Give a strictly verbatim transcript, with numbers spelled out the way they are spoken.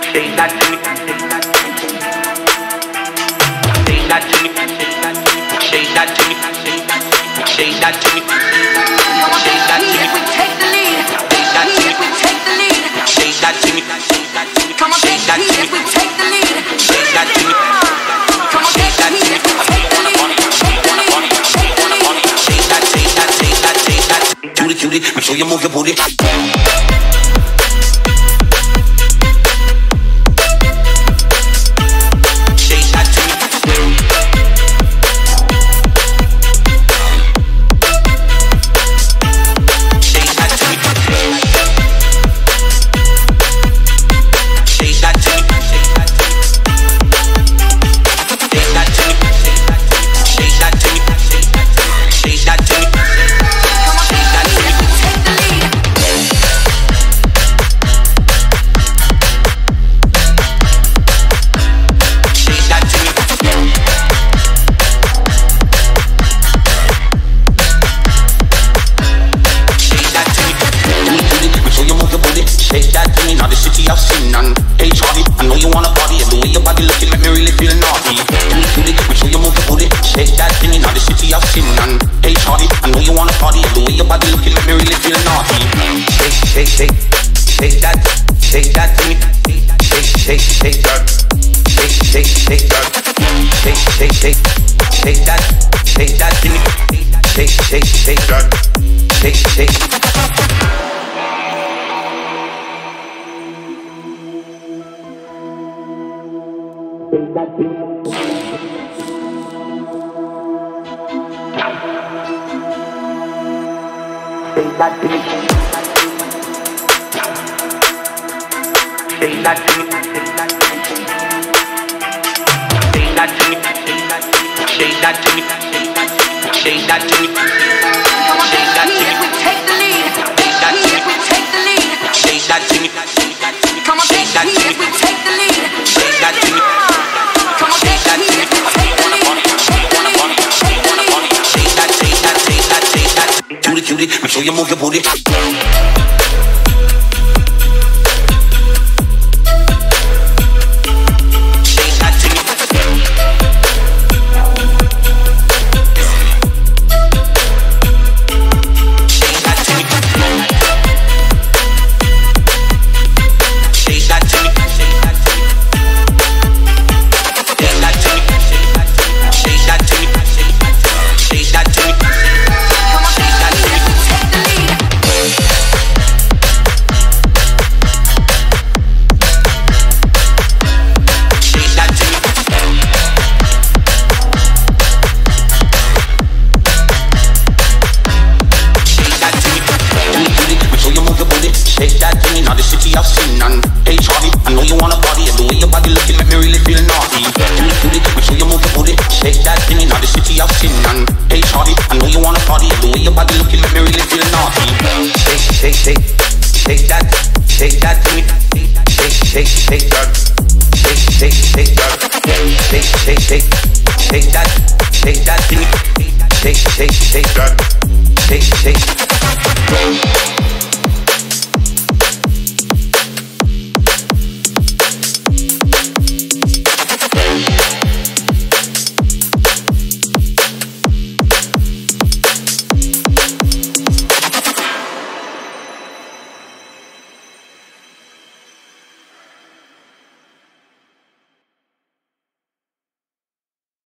Shake that to me. Shake that to me. Shake that to me. Shake that to me. Shake that to me. We take the lead. We take the lead. Shake that to me. Come on, shake that to me. We take the lead. Shake that to me. Come on, shake that to me. Take the lead. Take the lead. Take the lead. Shake that, shake that, shake that, shake that. Cutie, cutie, make sure you move your booty. Shake that to me, now the city of sin. And hey Charlie, I know you wanna party. The way your body looking make me really feel naughty. Cutie, cutie, make sure you move your booty. Shake that to me, now the city of sin. And hey Charlie, I know you wanna party. The way your body looking make me really feel naughty. Shake, shake, shake, shake that, shake that to me. Shake, shake, shake that, shake, shake, shake that, shake, shake, shake, shake that, shake that to me. Shake, shake, shake that, shake, shake. Shake that to me. Shake that to me. Shake that to me. Shake that to me. Shake that to me. Shake that to me. Shake that to me. We take the lead. Shake that to me. We take the lead. Shake that to me. Come on, shake that to me. We take the lead. Shake that to me. Come on, shake that to me. Take the lead. Take the lead. Take the lead. Shake that, shake that, shake that, shake that. Cutie, cutie, make sure you move your booty. Shake that to me, now the city of sin. And hey Charlie, I know you wanna party. The way your body looking make me really feel naughty. Cutie, cutie, make sure you move your booty. Shake that to me, now the city of sin. And hey Charlie, I know you wanna party. The way your body looking make me really feel naughty. Shake, shake, shake, shake that, shake that to me. Shake, shake, shake that, shake, shake, shake that, shake, shake, shake, shake that, shake that to me. Shake, shake, shake that, shake, shake.